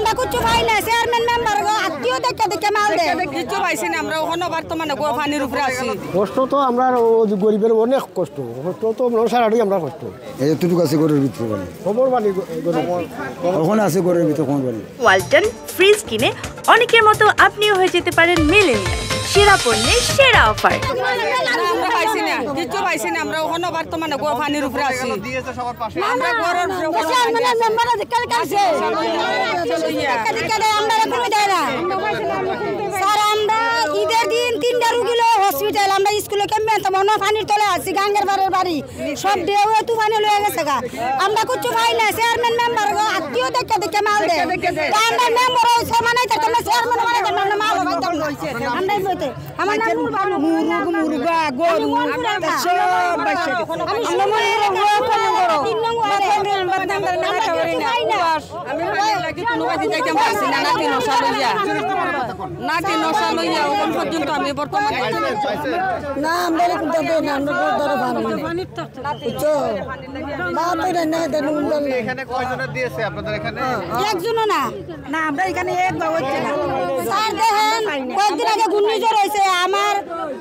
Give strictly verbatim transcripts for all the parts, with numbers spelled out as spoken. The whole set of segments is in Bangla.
আমরা কিছু পাই না চেয়ারম্যান মেম্বার আত্মীয় দেখে দেখে মাল দেয় কিছু পাইছি না আমরা ওখানে বর্তমানে গো পানির উপরে আছি কষ্ট তো আমরা গরিবের অনেক কষ্ট কষ্ট তো সারাটাই আমরা কষ্ট এতটুকু আছে গরের ভিতরে বাড়ি খবর বানি ওখানে আছে গরের ভিতরে খবর বাড়ি ওয়ালটন ফ্রিজ কিনে অনেকের মতো আপনিও হয়ে যেতে পারেন মিলেনিয়াল সেরা পণ্যের সেরা অফার। আমরা পাইছি না কিছু পাইছি না আমরা ওখানে বর্তমানে গো পানির উপরে আছি আমরা গরর চেয়ারম্যান মেম্বার কাল কাছে দেখে আমরা কমে দেয় না স্যার আমরা ঈদের দিন তিনটা রুগী লো হসপিটাল আমরা স্কুলে কেমন তো মনে পানির তলে আছি গাঙ্গের বাড়ির বাড়ি সব দেও তুফানে লয়ে গেছে গা আমরা কিছু পাই না চেয়ারম্যান মেম্বার আত্মীয় দেখে দেখে মাল দেয় আমরা মেম্বার সমানাই তো আমরা চেয়ারম্যান মানে আমরা মাল পাইতাম না আমরা বলতে আমার নাম বানু মুরগ মুরগা গরু সব বাইছে আমরা মনে রগো কোন করো তিন নম্বর বাদাম না খাবে না আমি লাগি কোনো কাজে যাইতাম পারছি না নাতি নশা লইয়া নাতি নশা লইয়া ওখান পর্যন্ত আমি বর্তমানে না আমরা কিন্তু দেই না আমরা ধরে পানি বুঝছো না তো না দেন এখানে কয়জনের দিয়েছে আপনাদের এখানে একজনও না না আমরা এখানে এক গা হচ্ছে না স্যার দেখেন কয়েকদিন আগে ঘূর্ণিঝড় হয়েছে আমার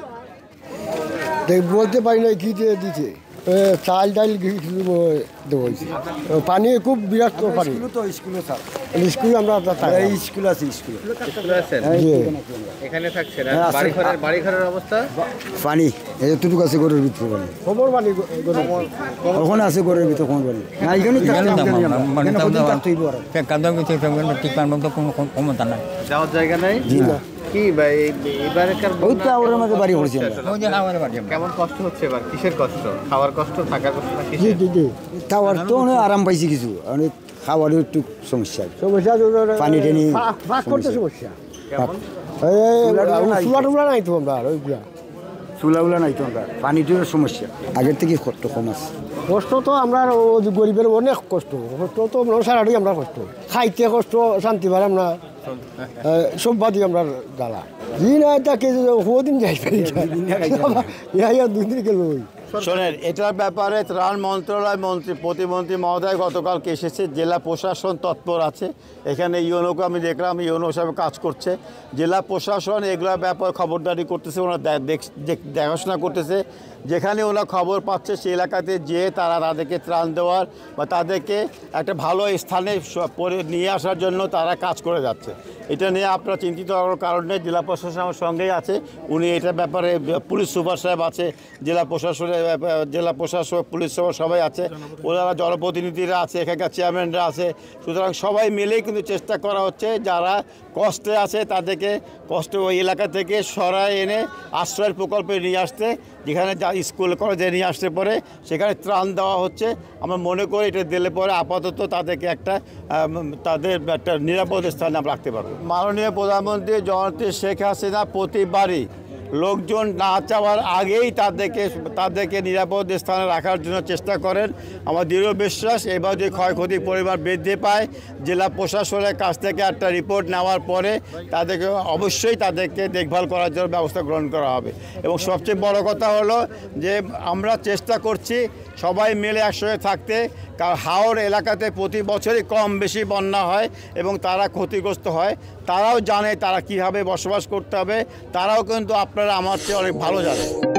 বলতে পারি না কি দিয়ে দিচ্ছে চাল ডাল দেওয়াইছে পানি খুব বিরাট পানি স্কুলে স্যার স্কুলে আমরা স্কুল আছে স্কুলে স্কুলে আছেন এখানে থাকছেন আর বাড়ি ঘরের বাড়ি ঘরের অবস্থা পানি এতটুকু আছে গরের ভিতরে বাড়ি খবর বানি ওখানে আছে গরের ভিতরে খবর বাড়ি না এখানে যাওয়ার জায়গা নাই কি ভাই এবারেকার মধ্যে বাড়ি পড়ছি কেমন কষ্ট হচ্ছে এবার কিসের কষ্ট খাওয়ার কষ্ট থাকার কষ্ট না কিসের খাওয়ার তো অনেক আরাম পাইছি কিছু অনেক খাওয়ারও একটু সমস্যা সমস্যা পানি টেনি পাক করতে সমস্যা চুলা টুলা নাই তো আমরা ওইগুলা চুলাগুলা নাই তো আমরা পানিটির সমস্যা আগের থেকে কষ্ট কম আছে কষ্ট তো আমরা গরিবের অনেক কষ্ট কষ্ট তো সারাটাই আমরা কষ্ট খাইতে কষ্ট শান্তি পারাম না সব বাদি আমরা জ্বালা জি না তাকে দিন যাই দুই দিন গেল শোনেন এটার ব্যাপারে ত্রাণ মন্ত্রণালয় মন্ত্রী প্রতিমন্ত্রী মহোদয় গতকালকে এসেছে জেলা প্রশাসন তৎপর আছে এখানে ইউনোকে আমি দেখলাম ইউনো হিসাবে কাজ করছে জেলা প্রশাসন এগুলোর ব্যাপারে খবরদারি করতেছে ওনারা দেখাশোনা করতেছে যেখানে ওরা খবর পাচ্ছে সেই এলাকাতে যেয়ে তারা তাদেরকে ত্রাণ দেওয়ার বা তাদেরকে একটা ভালো স্থানে পরে নিয়ে আসার জন্য তারা কাজ করে যাচ্ছে এটা নিয়ে আপনারা চিন্তিত হওয়ার কারণে জেলা প্রশাসন আমার সঙ্গেই আছে উনি এটার ব্যাপারে পুলিশ সুপার সাহেব আছে জেলা প্রশাসনের জেলা প্রশাসক পুলিশ সুপার সবাই আছে ওনারা জনপ্রতিনিধিরা আছে এখানকার চেয়ারম্যানরা আছে সুতরাং সবাই মিলেই কিন্তু চেষ্টা করা হচ্ছে যারা কষ্টে আছে তাদেরকে কষ্ট ওই এলাকা থেকে সরায় এনে আশ্রয়ের প্রকল্পে নিয়ে আসতে যেখানে যা স্কুল কলেজে নিয়ে আসতে পরে সেখানে ত্রাণ দেওয়া হচ্ছে আমরা মনে করি এটা দিলে পরে আপাতত তাদেরকে একটা তাদের একটা নিরাপদ স্থানে আমরা রাখতে পারবো মাননীয় প্রধানমন্ত্রী জননেত্রী শেখ হাসিনা প্রতিবারই লোকজন না চাওয়ার আগেই তাদেরকে তাদেরকে নিরাপদ স্থানে রাখার জন্য চেষ্টা করেন আমার দৃঢ় বিশ্বাস এবার যে ক্ষয়ক্ষতির পরিমাণ বৃদ্ধি পায় জেলা প্রশাসনের কাছ থেকে একটা রিপোর্ট নেওয়ার পরে তাদেরকে অবশ্যই তাদেরকে দেখভাল করার জন্য ব্যবস্থা গ্রহণ করা হবে এবং সবচেয়ে বড় কথা হলো যে আমরা চেষ্টা করছি সবাই মিলে একসঙ্গে থাকতে কারণ হাওড় এলাকাতে প্রতি বছরই কম বেশি বন্যা হয় এবং তারা ক্ষতিগ্রস্ত হয় তারাও জানে তারা কীভাবে বসবাস করতে হবে তারাও কিন্তু আপনারা আমার চেয়ে অনেক ভালো জানে।